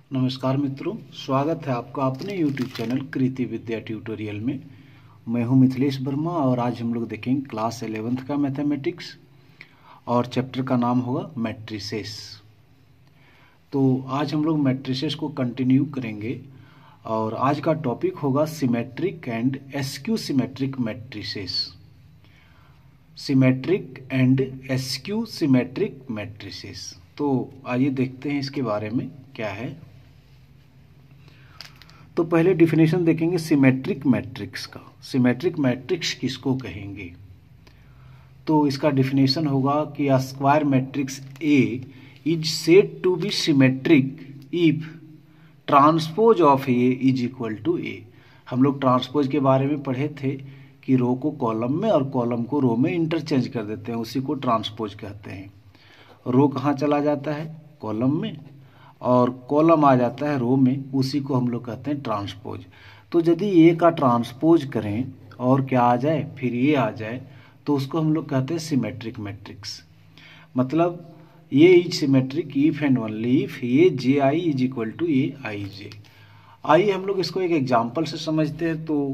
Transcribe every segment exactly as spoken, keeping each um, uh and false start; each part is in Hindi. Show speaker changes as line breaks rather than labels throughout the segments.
नमस्कार मित्रों, स्वागत है आपका अपने YouTube channel Kriti Vidya tutorial में। मैं हूं मिथिलेश वर्मा और आज हम लोग देखेंगे क्लास एलेवेंथ का मैथमेटिक्स और चैप्टर का नाम होगा मैट्रिसेस। तो आज हम लोग मैट्रिसेस को कंटिन्यू करेंगे और आज का टॉपिक होगा symmetric and skew symmetric matrices. Symmetric and skew symmetric matrices. तो आइए देखते हैं इसके बारे में क्या है। तो पहले डिफिनेशन देखेंगे सिमेट्रिक मैट्रिक्स का। सिमेट्रिक मैट्रिक्स किसको कहेंगे? तो इसका डिफिनेशन होगा कि a square matrix A is said to be symmetric if transpose of A is equal to A. हम लोग ट्रांसपोज के बारे में पढ़े थे कि रो को कॉलम में और कॉलम को रो में इंटरचेंज कर देते हैं, उसी को ट्रांसपोज कहते हैं। रो कहाँ चला जाता है? कॉलम में, और कॉलम आ जाता है रो में, उसी को हम लोग कहते हैं ट्रांसपोज। तो यदि ए का ट्रांसपोज करें और क्या आ जाए, फिर ए आ जाए, तो उसको हम लोग कहते हैं सिमेट्रिक मैट्रिक्स। मतलब A is symmetric if and only if A J I is equal to A I J. आइए हम लोग इसको एक एग्जाम्पल से समझते हैं तो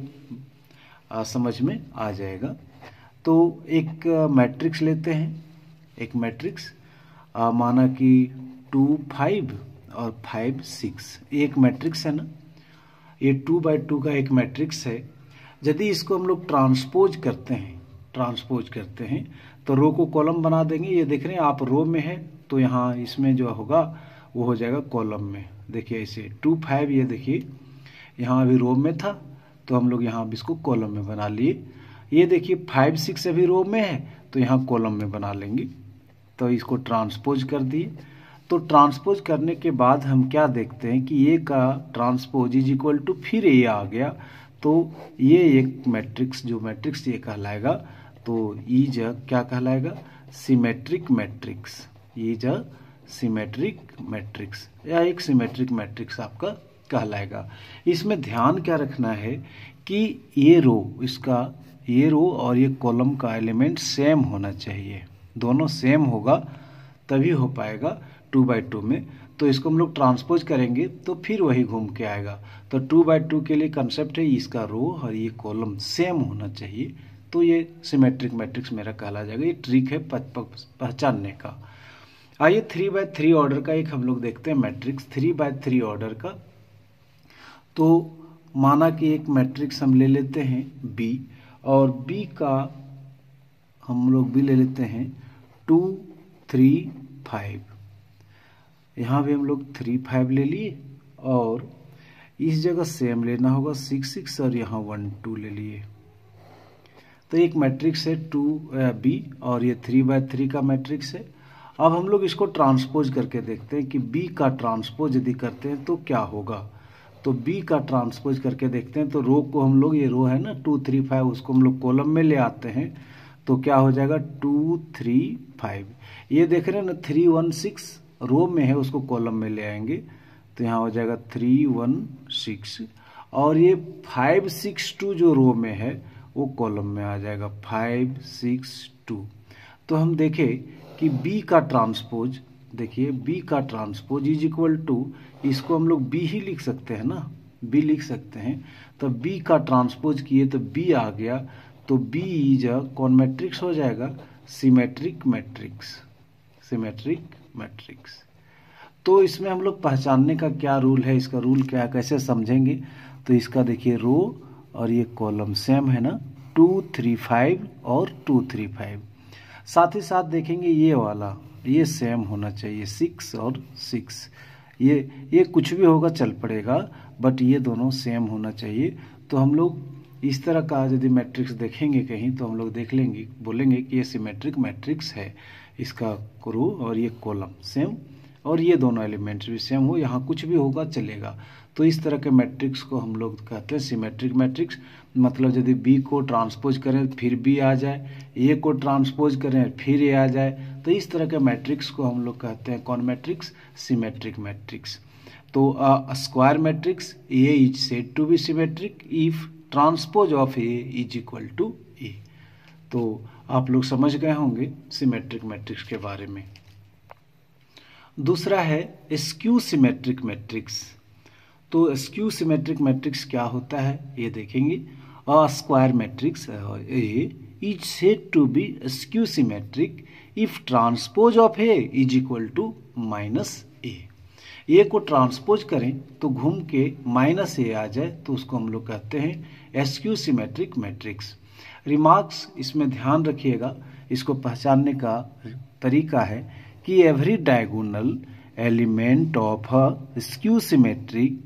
आ, समझ में आ जाएगा। तो एक मैट्रिक्स लेते हैं, एक मैट्रिक्स माना कि टू फाइव और फाइव सिक्स, एक मैट्रिक्स है ना, ये टू बाई टू का एक मैट्रिक्स है। यदि इसको हम लोग ट्रांसपोज करते हैं ट्रांसपोज करते हैं तो रो को कॉलम बना देंगे। ये देख रहे हैं आप, रो में है तो यहाँ इसमें जो होगा वो हो जाएगा कॉलम में। देखिए ऐसे टू फाइव, ये देखिए यहाँ अभी रो में था तो हम लोग यहाँ अब इसको कॉलम में बना लिए। ये देखिए फाइव सिक्स अभी रो में है तो यहाँ कॉलम में बना लेंगे। तो इसको ट्रांसपोज कर दिए। तो ट्रांसपोज करने के बाद हम क्या देखते हैं कि ए का ट्रांसपोज इज इक्वल टू फिर ए आ गया। तो ये एक मैट्रिक्स, जो मैट्रिक्स ये कहलाएगा तो इज क्या कहलाएगा? Symmetric matrix. Is a symmetric matrix, या एक सिमेट्रिक मैट्रिक्स आपका कहलाएगा। इसमें ध्यान क्या रखना है कि ये रो, इसका ये रो और ये कॉलम का एलिमेंट सेम होना चाहिए। दोनों सेम होगा तभी हो पाएगा टू बाई टू में। तो इसको हम लोग ट्रांसपोज करेंगे तो फिर वही घूम के आएगा। तो टू बाई टू के लिए कंसेप्ट है इसका रो और ये कॉलम सेम होना चाहिए, तो ये सिमेट्रिक मैट्रिक्स मेरा कहला जाएगा। ये ट्रिक है पहचानने का। आइए थ्री बाई थ्री ऑर्डर का एक हम लोग देखते हैं matrix, three by three order का। तो माना कि एक मैट्रिक्स हम ले लेते हैं बी, और बी का हम लोग भी ले लेते हैं टू थ्री फाइव। यहाँ भी हम लोग थ्री फाइव ले लिए और इस जगह सेम लेना होगा सिक्स सिक्स, और यहाँ वन टू ले लिए। तो एक मैट्रिक्स है टू बी और ये थ्री बाय थ्री का मैट्रिक्स है। अब हम लोग इसको ट्रांसपोज करके देखते हैं कि बी का ट्रांसपोज यदि करते हैं तो क्या होगा। तो बी का ट्रांसपोज करके देखते हैं तो रो को हम लोग, ये रो है ना टू थ्री फाइव, उसको हम लोग कॉलम में ले आते हैं तो क्या हो जाएगा टू थ्री फाइव। ये देख रहे हैं ना थ्री वन सिक्स रो में है, उसको कॉलम में ले आएंगे तो यहाँ हो जाएगा थ्री वन सिक्स, और ये फाइव सिक्स टू जो रो में है वो कॉलम में आ जाएगा फाइव सिक्स टू। तो हम देखें कि बी का ट्रांसपोज, देखिए बी का ट्रांसपोज इज इक्वल टू, इसको हम लोग बी ही लिख सकते हैं ना, बी लिख सकते हैं। तो बी का ट्रांसपोज किए तो बी आ गया, तो बी इज अ कौन मैट्रिक्स हो जाएगा? Symmetric matrix, symmetric matrix. तो इसमें हम लोग पहचानने का क्या रूल है, इसका रूल क्या है, कैसे समझेंगे? तो इसका देखिए रो और ये कॉलम सेम है ना, टू थ्री फाइव और टू थ्री फाइव। साथ ही साथ देखेंगे ये वाला, ये सेम होना चाहिए सिक्स और सिक्स। ये ये कुछ भी होगा चल पड़ेगा, बट ये दोनों सेम होना चाहिए। तो हम लोग इस तरह का यदि मैट्रिक्स देखेंगे कहीं तो हम लोग देख लेंगे, बोलेंगे कि ये सिमेट्रिक मैट्रिक्स है। इसका रो और ये कॉलम सेम और ये दोनों एलिमेंट्स भी सेम हो, यहाँ कुछ भी होगा चलेगा। तो इस तरह के मैट्रिक्स को हम लोग कहते हैं सिमेट्रिक मैट्रिक्स। मतलब यदि बी को ट्रांसपोज करें फिर बी आ जाए, ए को ट्रांसपोज करें फिर ए आ जाए, तो इस तरह के मैट्रिक्स को हम लोग कहते हैं कौन मैट्रिक्स? Symmetric matrix. तो a square matrix A is said to be symmetric if transpose of A is equal to A. तो आप लोग समझ गए होंगे सिमेट्रिक मैट्रिक्स के बारे में। दूसरा है स्क्यू सिमेट्रिक मैट्रिक्स। तो स्क्यू सिमेट्रिक मैट्रिक्स क्या होता है ये देखेंगे। A square matrix A is said to be skew symmetric if transpose of A is equal to minus A. A को ट्रांसपोज करें तो घूम के माइनस ए आ जाए तो उसको हम लोग कहते हैं स्क्यू सिमेट्रिक मैट्रिक्स। रिमार्क्स इसमें ध्यान रखिएगा, इसको पहचानने का तरीका है कि every diagonal element of a skew symmetric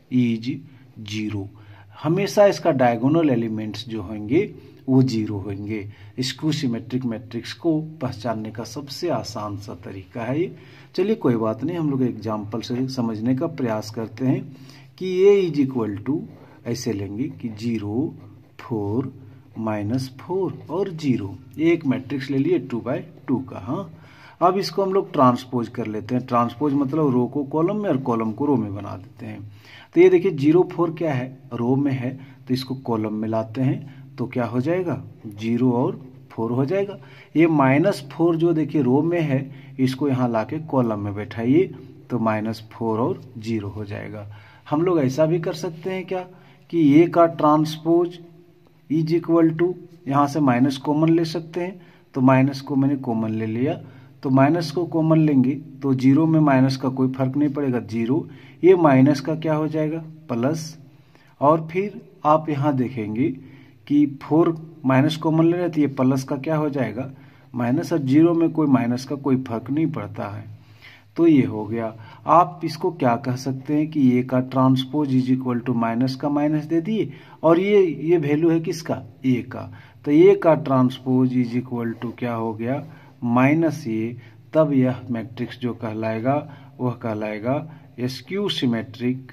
is zero. हमेशा इसका डायगोनल एलिमेंट्स जो होंगे वो जीरो होंगे। स्क्यू सिमेट्रिक मैट्रिक्स को पहचानने का सबसे आसान सा तरीका है ये। चलिए कोई बात नहीं, हम लोग एग्जाम्पल से समझने का प्रयास करते हैं कि ए इज इक्वल टू ऐसे लेंगे कि जीरो फोर माइनस फोर और जीरो। एक मैट्रिक्स ले लिए टू बाय टू का। हाँ, अब इसको हम लोग ट्रांसपोज कर लेते हैं। ट्रांसपोज मतलब रो को कॉलम में और कॉलम को रो में बना देते हैं। तो ये देखिए जीरो फोर क्या है, रो में है, तो इसको कॉलम में लाते हैं तो क्या हो जाएगा, जीरो और फोर हो जाएगा। ये माइनस फोर जो देखिए रो में है, इसको यहाँ लाके कॉलम में बैठाइए तो माइनस फोर और जीरो हो जाएगा। हम लोग ऐसा भी कर सकते हैं क्या कि ए का ट्रांसपोज इज इक्वल टू, यहाँ से माइनस कॉमन ले सकते हैं, तो माइनस को मैंने कॉमन ले लिया, तो माइनस को कॉमन लेंगे तो जीरो में माइनस का कोई फर्क नहीं पड़ेगा, जीरो। ये माइनस का क्या हो जाएगा, प्लस। और फिर आप यहाँ देखेंगे कि फोर माइनस कॉमन ले रहे थे, ये प्लस का क्या हो जाएगा, माइनस। और जीरो में कोई माइनस का कोई फर्क नहीं पड़ता है, तो ये हो गया। आप इसको क्या कह सकते हैं कि ए का transpose is equal to minus का माइनस दे दिए, और ये ये वैल्यू है किसका, ए का, तो ए का ट्रांसपोज इज इक्वल टू क्या हो गया, माइनस ए। तब यह मैट्रिक्स जो कहलाएगा वह कहलाएगा skew symmetric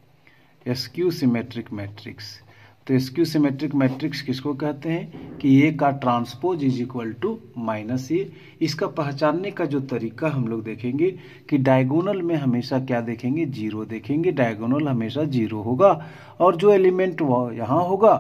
skew symmetric matrix. तो स्क्यू सिमेट्रिक मैट्रिक्स किसको कहते हैं कि ए का transpose is equal to minus A. इसका पहचानने का जो तरीका हम लोग देखेंगे कि डायगोनल में हमेशा क्या देखेंगे, जीरो देखेंगे। डायगोनल हमेशा जीरो होगा, और जो एलिमेंट वह यहाँ होगा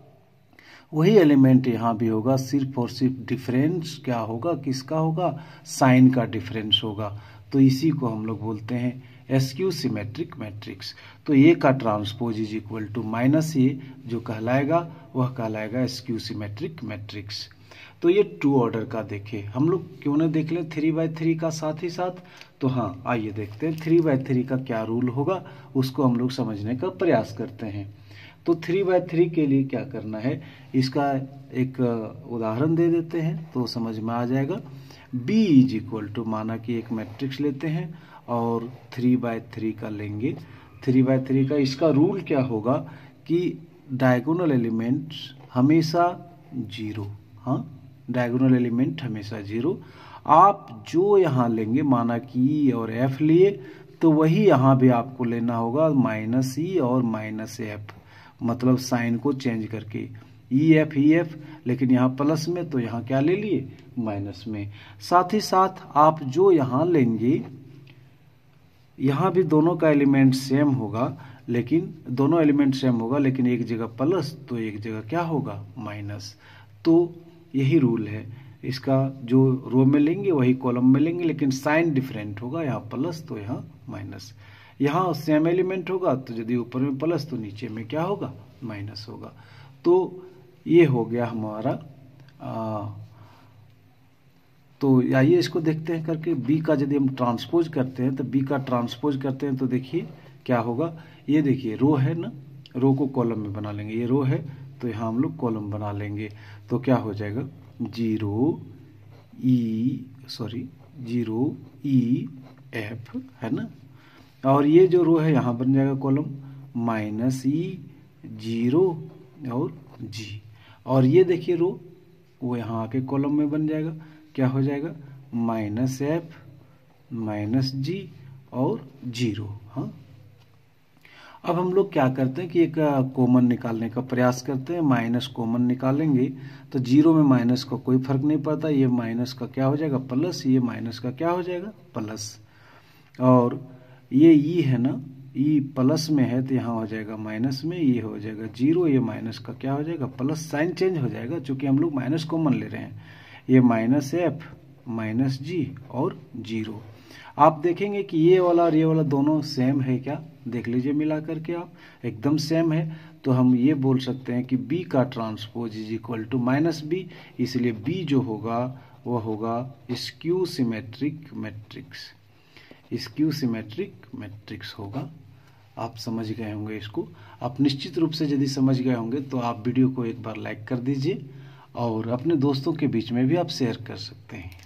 वही एलिमेंट यहाँ भी होगा। सिर्फ और सिर्फ डिफरेंस क्या होगा, किसका होगा, साइन का डिफरेंस होगा। तो इसी को हम लोग बोलते हैं स्क्यू सिमेट्रिक मैट्रिक्स। तो ए का transpose is equal to minus A जो कहलाएगा वह कहलाएगा स्क्यू सिमेट्रिक मैट्रिक्स। तो ये टू ऑर्डर का देखे, हम लोग क्यों ना देख लें थ्री बाय थ्री का साथ ही साथ। तो हाँ, आइए देखते हैं थ्री बाय थ्री का क्या रूल होगा, उसको हम लोग समझने का प्रयास करते हैं। तो थ्री बाय थ्री के लिए क्या करना है, इसका एक उदाहरण दे देते हैं तो समझ में आ जाएगा। बी इज इक्वल टू, माना कि एक मैट्रिक्स लेते हैं और थ्री बाय थ्री का लेंगे। थ्री बाय थ्री का इसका रूल क्या होगा कि डायगोनल एलिमेंट्स हमेशा जीरो। हाँ, डायगोनल एलिमेंट हमेशा जीरो। आप जो यहाँ लेंगे, माना कि ई और एफ लिए, तो वही यहाँ भी आपको लेना होगा, माइनस ई और माइनस एफ, मतलब साइन को चेंज करके, ई एफ ई एफ, लेकिन यहाँ प्लस में, तो यहाँ क्या ले लिए, माइनस में। साथ ही साथ आप जो यहाँ लेंगे, यहाँ भी दोनों का एलिमेंट सेम होगा, लेकिन दोनों एलिमेंट सेम होगा, लेकिन एक जगह प्लस तो एक जगह क्या होगा, माइनस। तो यही रूल है इसका, जो रो में लेंगे वही कॉलम में लेंगे, लेकिन साइन डिफरेंट होगा, यहाँ प्लस तो यहाँ माइनस। यहाँ सेम एलिमेंट होगा तो यदि ऊपर में प्लस तो नीचे में क्या होगा, माइनस होगा। तो ये हो गया हमारा। आ, तो आइए इसको देखते हैं करके। बी का यदि हम ट्रांसपोज करते हैं, तो बी का ट्रांसपोज करते हैं तो देखिए क्या होगा। ये देखिए रो है ना, रो को कॉलम में बना लेंगे, ये रो है तो यहाँ हम लोग कॉलम बना लेंगे। तो क्या हो जाएगा, zero E sorry zero E F है ना, और ये जो रो है यहाँ बन जाएगा कॉलम, माइनस ई जीरो और जी। और ये देखिए रो, वो यहाँ आके कॉलम में बन जाएगा, क्या हो जाएगा, माइनस एफ माइनस जी और जीरो। हाँ, अब हम लोग क्या करते हैं कि एक कॉमन निकालने का प्रयास करते हैं। माइनस कॉमन निकालेंगे तो जीरो में माइनस का कोई फर्क नहीं पड़ता, ये माइनस का क्या हो जाएगा, प्लस, ये माइनस का क्या हो जाएगा, प्लस। और ये ई है ना, ई प्लस में है तो यहाँ हो जाएगा माइनस में, ये हो जाएगा जीरो, ये माइनस का क्या हो जाएगा, प्लस। साइन चेंज हो जाएगा क्योंकि हम लोग माइनस कॉमन ले रहे हैं। ये माइनस एफ माइनस जी और जीरो। आप देखेंगे कि ये वाला और ये वाला दोनों सेम है क्या, देख लीजिए मिला करके आप, एकदम सेम है। तो हम ये बोल सकते हैं कि B का transpose is equal to minus B, इसलिए B जो होगा वह होगा skew symmetric matrix, skew symmetric matrix होगा। आप समझ गए होंगे इसको। आप निश्चित रूप से यदि समझ गए होंगे तो आप वीडियो को एक बार लाइक कर दीजिए और अपने दोस्तों के बीच में भी आप शेयर कर सकते हैं।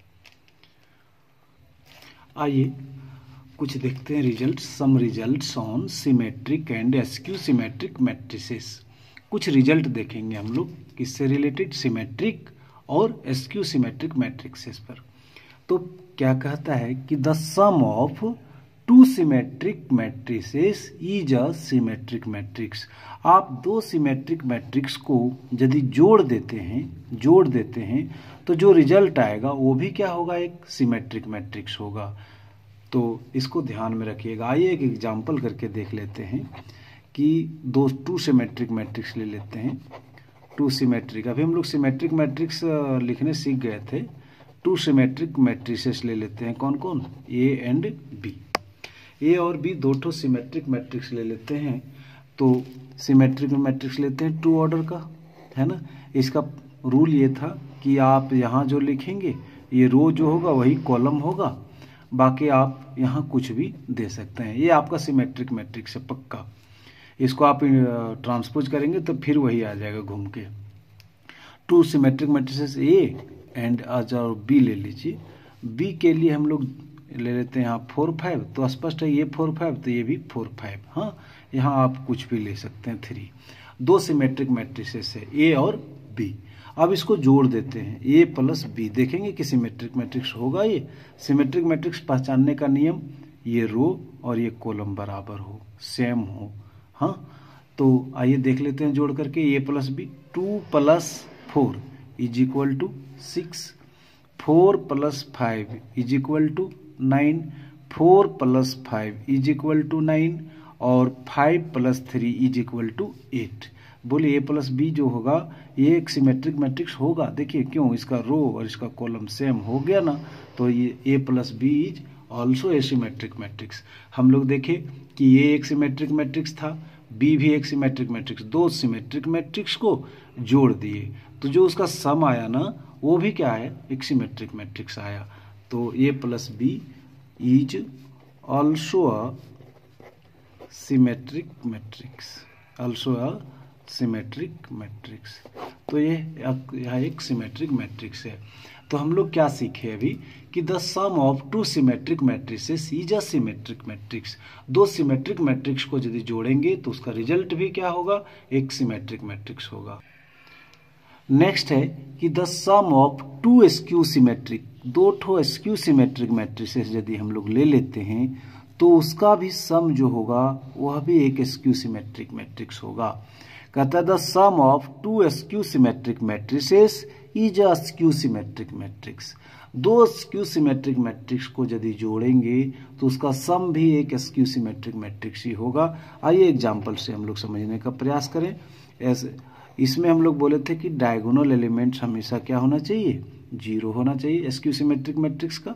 आइए कुछ देखते हैं result, some results on symmetric and skew symmetric matrices. कुछ रिजल्ट देखेंगे हम लोग किससे रिलेटेड, सिमेट्रिक और एस्क्यू सिमेट्रिक मैट्रिसेस पर। तो क्या कहता है कि the sum of two symmetric matrices is a symmetric matrix. आप दो सिमेट्रिक मैट्रिक्स को यदि जोड़ देते हैं जोड़ देते हैं तो जो रिजल्ट आएगा वो भी क्या होगा, एक सिमेट्रिक मैट्रिक्स होगा। तो इसको ध्यान में रखिएगा। आइए एक एग्जांपल करके देख लेते हैं कि दो टू सिमेट्रिक मैट्रिक्स ले लेते हैं। टू सिमेट्रिक, अभी हम लोग सिमेट्रिक मैट्रिक्स लिखने सीख गए थे। टू सिमेट्रिक मैट्रिसेस ले लेते हैं, कौन कौन, ए एंड बी। ए और बी दो ठो सिमेट्रिक मैट्रिक्स ले लेते हैं। तो सिमेट्रिक मैट्रिक्स लेते हैं टू ऑर्डर का, है ना। इसका रूल ये था कि आप यहाँ जो लिखेंगे ये रो जो होगा वही कॉलम होगा, बाकी आप यहाँ कुछ भी दे सकते हैं। ये आपका सिमेट्रिक मैट्रिक्स है पक्का। इसको आप ट्रांसपोज करेंगे तो फिर वही आ जाएगा घूम के। Two symmetric matrices A and आज और बी ले लीजिए। बी के लिए हम लोग ले लेते हैं यहाँ फोर फाइव, तो स्पष्ट है ये फोर फाइव तो ये भी फोर फाइव। हाँ, यहाँ आप कुछ भी ले सकते हैं थ्री। दो सिमेट्रिक मैट्रिसेस है ए और बी। अब इसको जोड़ देते हैं ए प्लस बी, देखेंगे कि सिमेट्रिक मैट्रिक्स होगा। ये सिमेट्रिक मैट्रिक्स पहचानने का नियम, ये रो और ये कॉलम बराबर हो, सेम हो। हाँ, तो आइए देख लेते हैं जोड़ करके। A plus B, two plus four is equal to six, four plus five is equal to nine, four plus five is equal to nine और five plus three is equal to eight. बोलिए ए प्लस बी जो होगा ये एक सिमेट्रिक मैट्रिक्स होगा। देखिए क्यों, इसका रो और इसका कॉलम सेम हो गया ना, तो ये A plus B is also a symmetric matrix. हम लोग देखे कि ये एक सिमेट्रिक मैट्रिक्स था, बी भी एक सिमेट्रिक मैट्रिक्स। दो सिमेट्रिक मैट्रिक्स को जोड़ दिए तो जो उसका सम आया ना वो भी क्या है, एक सिमेट्रिक मैट्रिक्स आया। तो A plus B is also a symmetric matrix, also a symmetric matrix. तो ये यह एक सिमेट्रिक मैट्रिक्स है। तो हम लोग क्या सीखे अभी कि the sum of two symmetric matrices is a symmetric matrix. दो सिमेट्रिक मैट्रिक्स को यदि जोड़ेंगे तो उसका रिजल्ट भी क्या होगा, एक सिमेट्रिक मैट्रिक्स होगा। नेक्स्ट है कि the sum of two skew symmetric, दो ठो स्क्यू सिमेट्रिक मैट्रिसेस यदि हम लोग ले लेते हैं तो उसका भी सम जो होगा वह भी एक स्क्यू सिमेट्रिक मैट्रिक्स होगा। कहता है the sum of two skew symmetric matrices is a skew symmetric matrix. दो स्क्यू सिमेट्रिक मैट्रिक्स को यदि जोड़ेंगे तो उसका सम भी एक स्क्यू सिमेट्रिक मैट्रिक्स ही होगा। आइए एग्जांपल से हम लोग समझने का प्रयास करें। ऐसे इसमें हम लोग बोले थे कि डायगोनल एलिमेंट्स हमेशा क्या होना चाहिए, जीरो होना चाहिए स्क्यू सिमेट्रिक मैट्रिक्स का।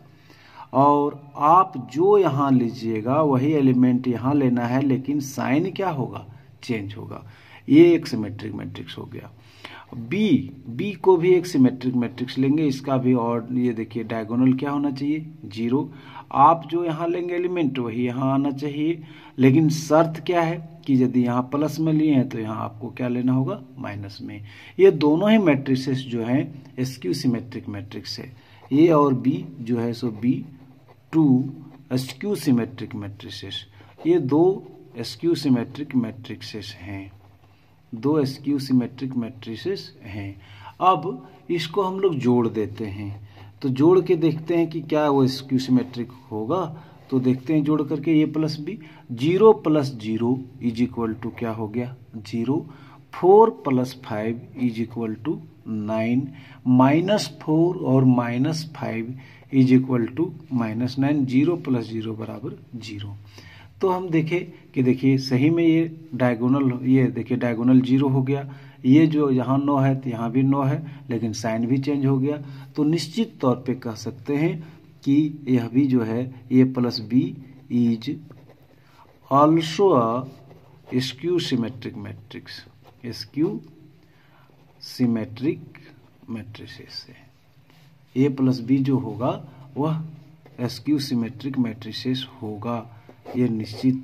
और आप जो यहाँ लीजिएगा वही एलिमेंट यहाँ लेना है, लेकिन साइन क्या होगा, चेंज होगा। ये एक सिमेट्रिक मैट्रिक्स हो गया। बी बी को भी एक सिमेट्रिक मैट्रिक्स लेंगे, इसका भी। और ये देखिए डायगोनल क्या होना चाहिए, जीरो। आप जो यहाँ लेंगे एलिमेंट वही यहाँ आना चाहिए, लेकिन शर्त क्या है कि यदि यहाँ प्लस में लिए हैं तो यहाँ आपको क्या लेना होगा, माइनस में। ये दोनों ही मैट्रिसेस जो हैं स्क्यू सिमेट्रिक मैट्रिक्स है। ए और बी जो है सो B two skew symmetric matrices, ये दो स्क्यू सिमेट्रिक मैट्रिक्सेस हैं, दो स्क्यू सिमेट्रिक मैट्रिसेस हैं। अब इसको हम लोग जोड़ देते हैं, तो जोड़ के देखते हैं कि क्या वो स्क्यू सिमेट्रिक होगा। तो देखते हैं जोड़ करके A plus B, zero plus zero is equal to क्या हो गया, zero. Four plus five is equal to nine, minus four और minus five is equal to minus nine. Zero plus zero बराबर जीरो। तो हम देखें कि देखिए सही में ये डायगोनल, ये देखिए डायगोनल जीरो हो गया। ये जो यहाँ नौ है तो यहाँ भी नौ है, लेकिन साइन भी चेंज हो गया। तो निश्चित तौर पे कह सकते हैं कि यह भी जो है A plus B is also a skew symmetric matrix, skew symmetric matrices है। ए प्लस बी जो होगा वह स्क्यू सिमेट्रिक मैट्रिसेस होगा, ये निश्चित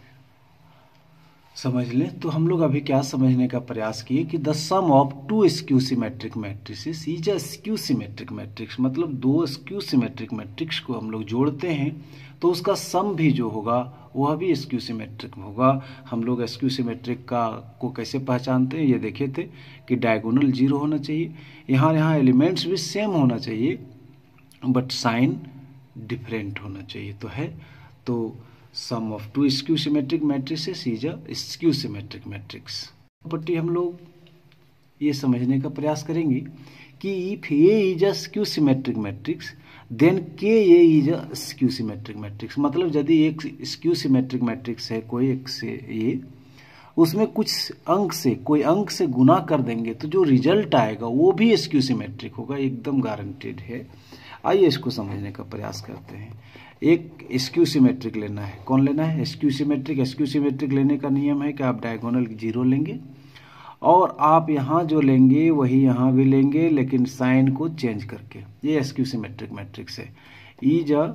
समझ लें। तो हम लोग अभी क्या समझने का प्रयास किए कि the sum of two skew symmetric matrices is a skew symmetric matrix, मतलब दो स्क्यू सिमेट्रिक मैट्रिक्स को हम लोग जोड़ते हैं तो उसका सम भी जो होगा वह भी स्क्यू सिमेट्रिक होगा। हम लोग स्क्यू सिमेट्रिक का को कैसे पहचानते हैं, ये देखे थे कि डायगोनल जीरो होना चाहिए, यहाँ यहाँ एलिमेंट्स भी सेम होना चाहिए बट साइन डिफरेंट होना चाहिए। तो है तो sum of two skew symmetric matrices is a skew symmetric matrix. Property हम लोग ये समझने का प्रयास करेंगे कि if A is a skew symmetric matrix then K A is a skew symmetric matrix. मतलब यदि एक स्क्यू सिमेट्रिक मैट्रिक्स है कोई एक से ए, उसमें कुछ अंक से कोई अंक से गुना कर देंगे तो जो रिजल्ट आएगा वो भी स्क्यू सिमेट्रिक होगा, एकदम गारंटेड है। आइए इसको समझने का प्रयास करते हैं। एक स्क्यू सिमेट्रिक लेना है, कौन लेना है? Skew symmetric. स्क्यू सिमेट्रिक लेने का नियम है कि आप डायगोनल जीरो लेंगे और आप यहाँ जो लेंगे वही यहाँ भी लेंगे, लेकिन साइन को चेंज करके। ये स्क्यू सिमेट्रिक मैट्रिक्स है, is a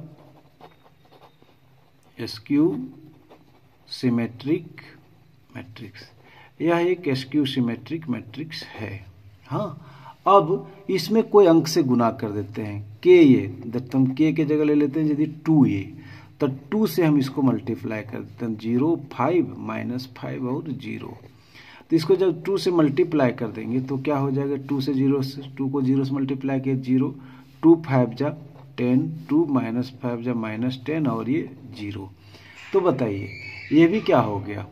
skew symmetric matrix. यह एक स्क्यू सिमेट्रिक मैट्रिक्स है। हाँ, अब इसमें कोई अंक से गुना कर देते हैं, के ए, तो हम के के जगह ले लेते हैं यदि टू ए, तो टू से हम इसको मल्टीप्लाई कर देते हैं, जीरो फाइव माइनस फाइव और जीरो। तो इसको जब टू से मल्टीप्लाई कर देंगे तो क्या हो जाएगा, टू से जीरो से टू को जीरो से मल्टीप्लाई किया जीरो, टू फाइव जा टेन, टू माइनस फाइव जा माइनस टेन और ये जीरो। तो बताइए ये भी क्या हो गया,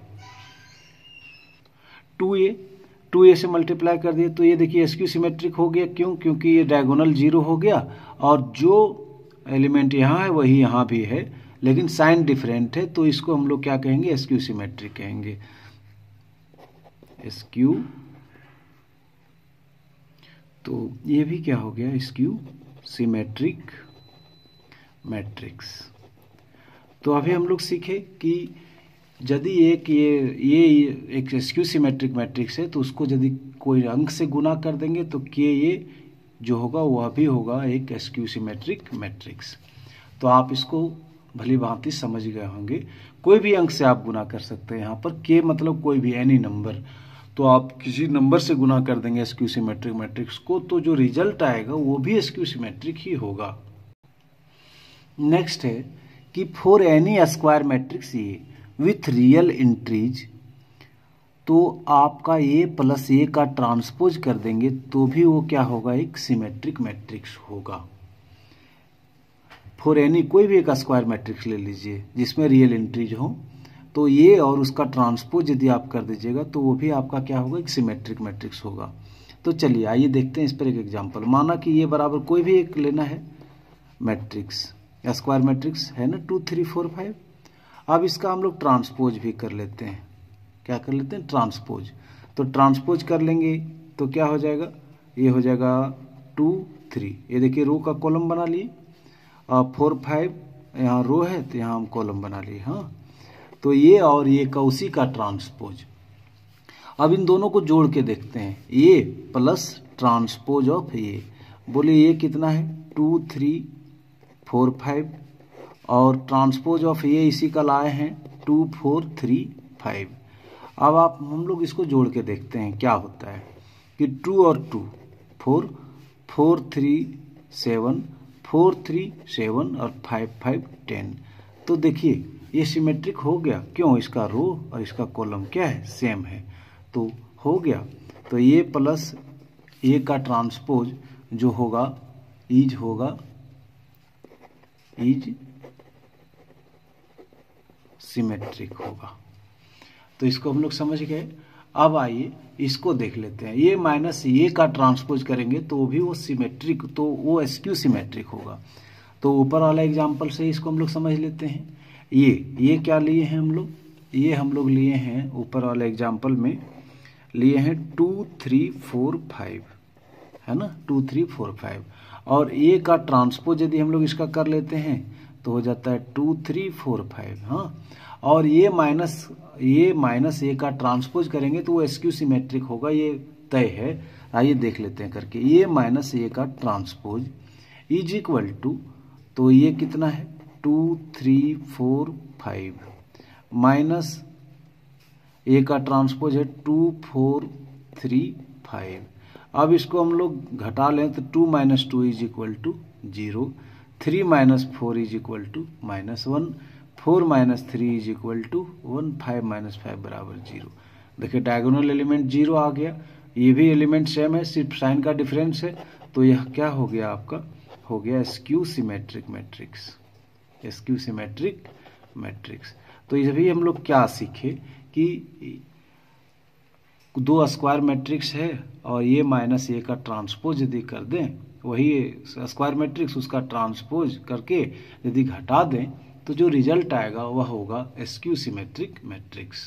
टू ए टू ए से मल्टीप्लाई कर दिए तो ये देखिए स्क्यू सिमेट्रिक हो गया। क्यों? क्योंकि ये डायगोनल जीरो हो गया और जो एलिमेंट यहाँ है वही यहाँ भी है, लेकिन साइन डिफरेंट है, तो इसको हम लोग क्या कहेंगे, स्क्यू सिमेट्रिक कहेंगे। स्क्यू, तो ये भी क्या हो गया, स्क्यू सिमेट्रिक मैट्रिक्स। तो अभी हम लोग सीखे कि यदि एक ये ये एक स्क्यू सिमेट्रिक मैट्रिक्स है तो उसको यदि कोई अंक से गुना कर देंगे तो के ये जो होगा वह भी होगा एक स्क्यू सिमेट्रिक मैट्रिक्स। तो आप इसको भली भांति समझ गए होंगे। कोई भी अंक से आप गुना कर सकते हैं, यहाँ पर के मतलब कोई भी एनी नंबर, तो आप किसी नंबर से गुना कर देंगे स्क्यू सिमेट्रिक मैट्रिक्स को तो जो रिजल्ट आएगा वो भी स्क्यू सिमेट्रिक ही होगा। नेक्स्ट है कि for any square matrix A with real entries, तो आपका ए प्लस ए का ट्रांसपोज कर देंगे तो भी वो क्या होगा, एक सिमेट्रिक मैट्रिक्स होगा। फॉर एनी कोई भी एक स्क्वायर मैट्रिक्स ले लीजिए जिसमें रियल इंट्रीज हो, तो ये और उसका ट्रांसपोज यदि आप कर दीजिएगा तो वो भी आपका क्या होगा, एक सिमेट्रिक मैट्रिक्स होगा। तो चलिए आइए देखते हैं इस पर एक एग्जांपल। माना कि ये बराबर कोई भी एक लेना है मैट्रिक्स, स्क्वायर मैट्रिक्स है ना, टू थ्री फोर फाइव। अब इसका हम लोग ट्रांसपोज भी कर लेते हैं, क्या कर लेते हैं, ट्रांसपोज। तो ट्रांसपोज कर लेंगे तो क्या हो जाएगा, ये हो जाएगा टू थ्री, ये देखिए रो का कॉलम बना लिए, और फोर फाइव यहाँ रो है तो यहाँ हम कॉलम बना लिए। हाँ, तो ये और ये का उसी का ट्रांसपोज। अब इन दोनों को जोड़ के देखते हैं, ये प्लस ट्रांसपोज ऑफ ये, बोले ये कितना है, टू थ्री फोर फाइव, और ट्रांसपोज ऑफ ये इसी का लाए हैं टू फोर थ्री फाइव। अब आप हम लोग इसको जोड़ के देखते हैं क्या होता है कि टू और two four, four three seven, four three seven और फाइव फाइव टेन। तो देखिए ये सिमेट्रिक हो गया। क्यों? इसका रो और इसका कॉलम क्या है, सेम है, तो हो गया। तो ये प्लस ए का ट्रांसपोज जो होगा इज होगा इज सिमेट्रिक होगा। तो इसको हम लोग समझ गए। अब आइए इसको देख लेते हैं, ये माइनस ये का ट्रांसपोज करेंगे तो भी वो सिमेट्रिक, तो वो स्क्यू सिमेट्रिक होगा। तो ऊपर वाला एग्जांपल से इसको हम लोग समझ लेते हैं। ये ये क्या लिए हैं हम लोग, ये हम लोग लिए हैं ऊपर वाले एग्जांपल में लिए हैं टू थ्री फोर फाइव, है ना, टू थ्री फोर फाइव। और ए का ट्रांसपोज यदि हम लोग इसका कर लेते हैं तो हो जाता है टू थ्री फोर फाइव। हाँ, और ये माइनस ये माइनस ए का ट्रांसपोज करेंगे तो वो एसक्यू सिमेट्रिक होगा, ये तय है। आइए देख लेते हैं करके। ए माइनस ए का ट्रांसपोज इज इक्वल टू, तो ये कितना है two three four five minus A का ट्रांसपोज है टू फोर थ्री फाइव। अब इसको हम लोग घटा लें तो two minus two is equal to zero, three minus four is equal to minus one, four minus three is equal to one, five minus five बराबर जीरो। देखिए डायगोनल एलिमेंट जीरो आ गया, ये भी एलिमेंट सेम है, सिर्फ साइन का डिफरेंस है। तो यह क्या हो गया आपका, हो गया skew symmetric matrix, skew symmetric matrix. तो ये भी हम लोग क्या सीखे कि दो स्क्वायर मैट्रिक्स है और ये माइनस ए का ट्रांसपोज यदि कर दें, वही स्क्वायर मैट्रिक्स उसका ट्रांसपोज करके यदि घटा दें तो जो रिजल्ट आएगा वह होगा स्क्यू सिमेट्रिक मैट्रिक्स।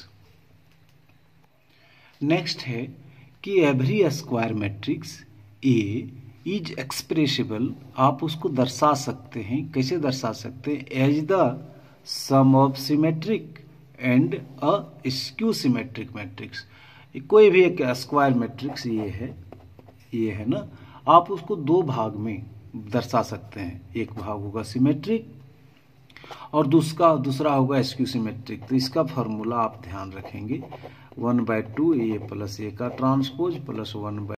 नेक्स्ट है कि every square matrix A is expressible, आप उसको दर्शा सकते हैं, कैसे दर्शा सकते हैं, as the sum of symmetric and a skew symmetric matrix. कोई भी एक स्क्वायर मैट्रिक्स ये है, ये है ना, आप उसको दो भाग में दर्शा सकते हैं, एक भाग होगा सिमेट्रिक और दूसरा दूसरा होगा स्क्यू सिमेट्रिक। तो इसका फॉर्मूला आप ध्यान रखेंगे, one by two A plus A का ट्रांसपोज प्लस वन बाय